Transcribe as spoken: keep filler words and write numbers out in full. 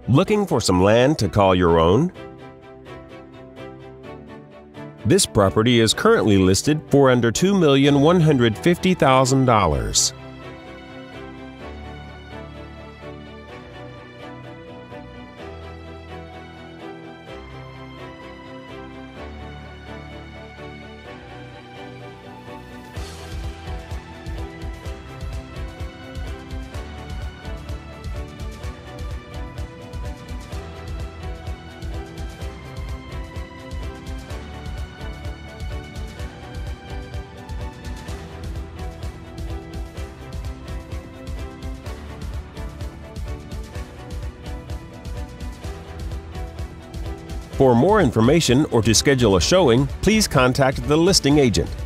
Looking for some land to call your own? This property is currently listed for under two million one hundred fifty thousand dollars. For more information or to schedule a showing, please contact the listing agent.